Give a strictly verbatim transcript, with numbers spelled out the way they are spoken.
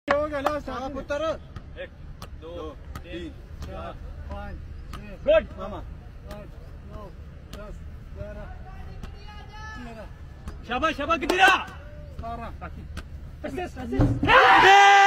हो गया लास्ट हाँ पुत्र। एक दो तीन चार पाँच छः गुड मामा आठ नौ दस ग्यारह तेरह शाबाश शाबाश कितना बारह असिस्ट असिस्ट